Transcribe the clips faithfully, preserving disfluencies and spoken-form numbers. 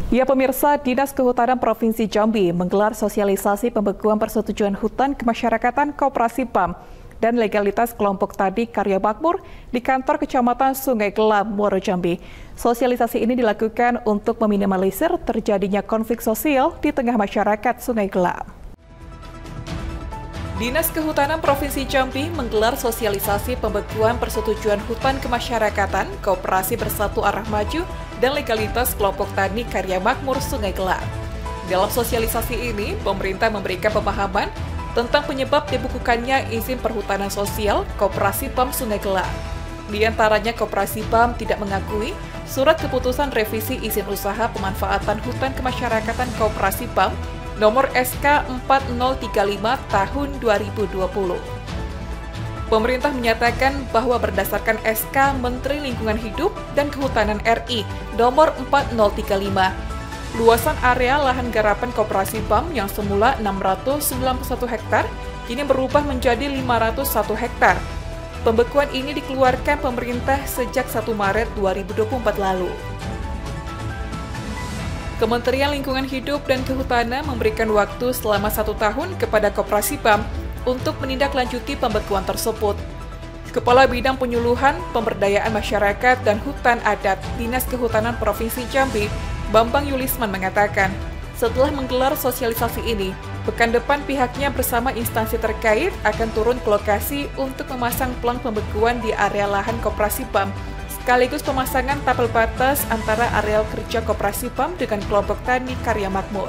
Ya pemirsa, Dinas Kehutanan Provinsi Jambi menggelar sosialisasi pembekuan persetujuan hutan kemasyarakatan Koperasi P A M dan legalitas kelompok tani karya makmur di kantor Kecamatan Sungai Gelam, Muaro Jambi. Sosialisasi ini dilakukan untuk meminimalisir terjadinya konflik sosial di tengah masyarakat Sungai Gelam. Dinas Kehutanan Provinsi Jambi menggelar sosialisasi pembekuan persetujuan hutan kemasyarakatan Koperasi Bersatu Arah Maju dan legalitas kelompok tani karya makmur Sungai Gelam. Dalam sosialisasi ini, pemerintah memberikan pemahaman tentang penyebab dibukukannya izin perhutanan sosial Koperasi P A M Sungai Gelam. Di antaranya, Koperasi P A M tidak mengakui surat keputusan revisi izin usaha pemanfaatan hutan kemasyarakatan Koperasi P A M nomor S K empat nol tiga lima tahun dua ribu dua puluh. Pemerintah menyatakan bahwa berdasarkan S K Menteri Lingkungan Hidup dan Kehutanan R I nomor empat nol tiga lima, luasan area lahan garapan Koperasi P A M yang semula enam ratus sembilan puluh satu hektar kini berubah menjadi lima ratus satu hektar. Pembekuan ini dikeluarkan pemerintah sejak satu Maret dua ribu dua puluh empat lalu. Kementerian Lingkungan Hidup dan Kehutanan memberikan waktu selama satu tahun kepada Koperasi P A M untuk menindaklanjuti pembekuan tersebut. Kepala Bidang Penyuluhan, Pemberdayaan Masyarakat dan Hutan Adat Dinas Kehutanan Provinsi Jambi, Bambang Yulisman mengatakan, setelah menggelar sosialisasi ini, pekan depan pihaknya bersama instansi terkait akan turun ke lokasi untuk memasang pelang pembekuan di area lahan Koperasi P A M, sekaligus pemasangan tabel batas antara areal kerja Koperasi P A M dengan kelompok tani karya makmur.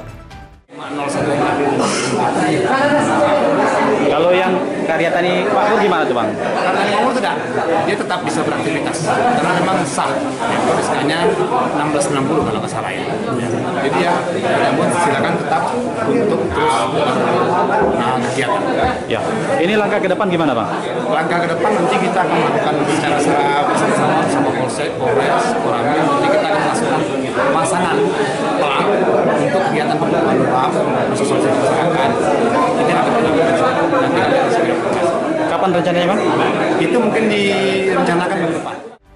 Kalau yang karya tani makmur gimana tuh Bang? Karya makmur tidak, dia tetap bisa beraktivitas karena memang sah. S K-nya enam belas sembilan puluh kalau nggak salah ya. Jadi ya, namun silakan tetap untuk terus nah, kegiatan. Ya, ini langkah ke depan gimana Bang? Langkah ke depan nanti kita akan melakukan bicara bersama-sama sama Polsek, Polres, Koramil. Nanti kita akan melakukan pemasangan pelang untuk kegiatan pembekuan pelang sosialisasikan. Ini akan dilakukan nanti ada kapan rencananya Bang? Itu mungkin direncanakan ke depan.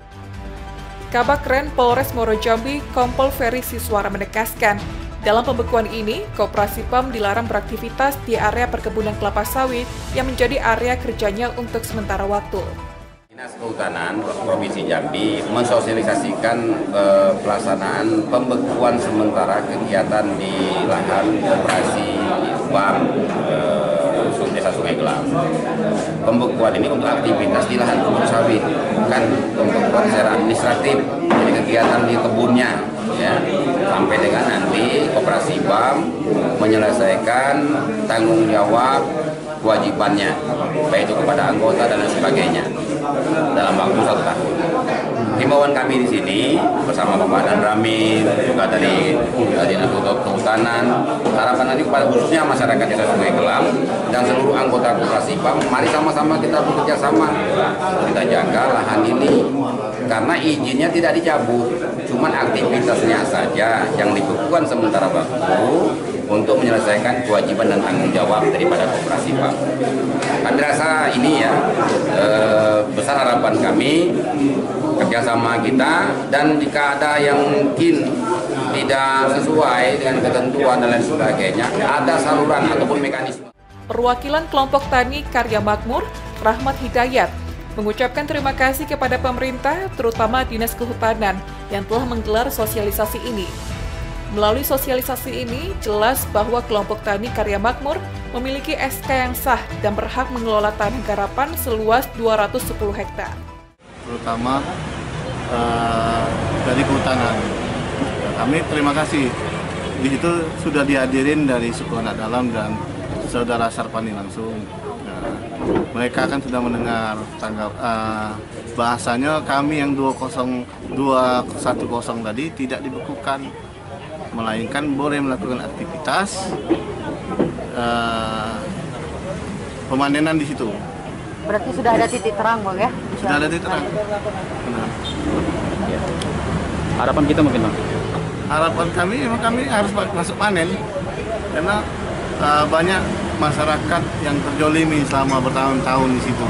Kabak Ren Polres Muaro Jambi, Kompol Ferry Siswara menegaskan, dalam pembekuan ini, Koperasi P A M dilarang beraktivitas di area perkebunan kelapa sawit yang menjadi area kerjanya untuk sementara waktu. Dinas Kehutanan Provinsi Jambi mensosialisasikan eh, pelaksanaan pembekuan sementara kegiatan di lahan Koperasi P A M eh, Desa Sungai Gelam. Pembekuan ini untuk aktivitas di lahan kebun sawit, kan pembekuan secara administratif, jadi kegiatan di kebunnya, ya, sampai dengan nanti Koperasi P A M menyelesaikan tanggung jawab kewajibannya, baik itu kepada anggota dan lain sebagainya, dalam waktu satu tahun. Himbauan kami di sini bersama Bapak Dan Ramil, juga dari Dinas Kehutanan, harapan nanti kepada khususnya masyarakat Desa Sungai Gelam dan seluruh anggota Koperasi P A M, mari sama-sama kita bekerja sama, kita jaga lahan ini karena izinnya tidak dicabut, cuman aktivitasnya saja yang dibekukan sementara waktu untuk menyelesaikan kewajiban dan tanggung jawab daripada Koperasi P A M. Kami rasa ini ya eh, besar harapan kami kerjasama kita, dan jika ada yang mungkin tidak sesuai dengan ketentuan dan lain sebagainya, ada saluran ataupun mekanisme. Perwakilan kelompok tani karya makmur, Rahmat Hidayat, mengucapkan terima kasih kepada pemerintah, terutama Dinas Kehutanan, yang telah menggelar sosialisasi ini. Melalui sosialisasi ini, jelas bahwa kelompok tani karya makmur memiliki S K yang sah dan berhak mengelola tanah garapan seluas dua ratus sepuluh hektar. Terutama uh, dari kehutanan. Kami terima kasih. Di situ sudah dihadirin dari suku anak dalam dan saudara Sarpani langsung. Nah, mereka kan sudah mendengar tanggal uh, bahasanya kami yang dua satu nol tadi tidak dibekukan, melainkan boleh melakukan aktivitas uh, pemanenan di situ. Berarti sudah ada titik terang, Bang, ya? Sudah ada titik terang. Benar. Ya. Harapan kita mungkin Bang? Harapan kami memang kami harus masuk panen karena uh, banyak masyarakat yang terjolimi selama bertahun-tahun di situ.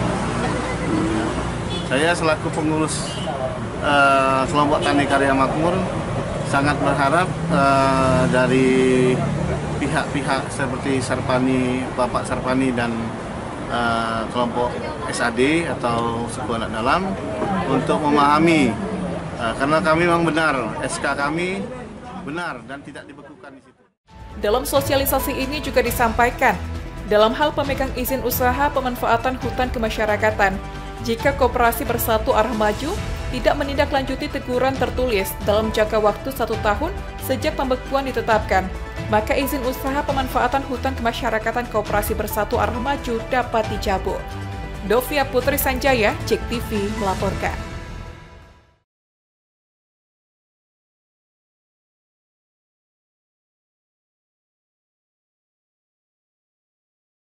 Saya selaku pengurus uh, kelompok tani karya makmur sangat berharap uh, dari pihak-pihak seperti Sarpani, Bapak Sarpani dan uh, kelompok S A D atau suku anak dalam untuk memahami uh, karena kami memang benar, S K kami benar dan tidak dibekukan di situ. Dalam sosialisasi ini juga disampaikan, dalam hal pemegang izin usaha pemanfaatan hutan kemasyarakatan, jika Koperasi Bersatu Arah Maju tidak menindaklanjuti teguran tertulis dalam jangka waktu satu tahun sejak pembekuan ditetapkan, maka izin usaha pemanfaatan hutan kemasyarakatan Koperasi Bersatu Arah Maju dapat dicabut. Dovia Putri Sanjaya, J E K T V melaporkan.